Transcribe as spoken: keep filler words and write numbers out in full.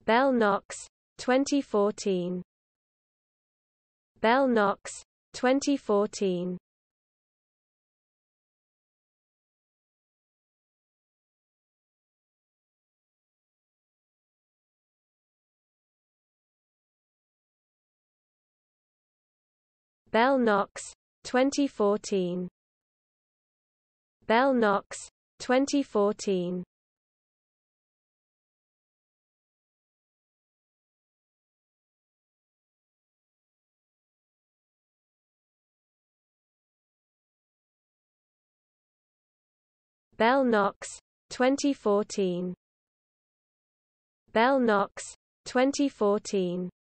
Belle Knox, twenty fourteen. Belle Knox, twenty fourteen. Belle Knox, twenty fourteen. Belle Knox, twenty fourteen. Belle Knox, twenty fourteen. Belle Knox, twenty fourteen.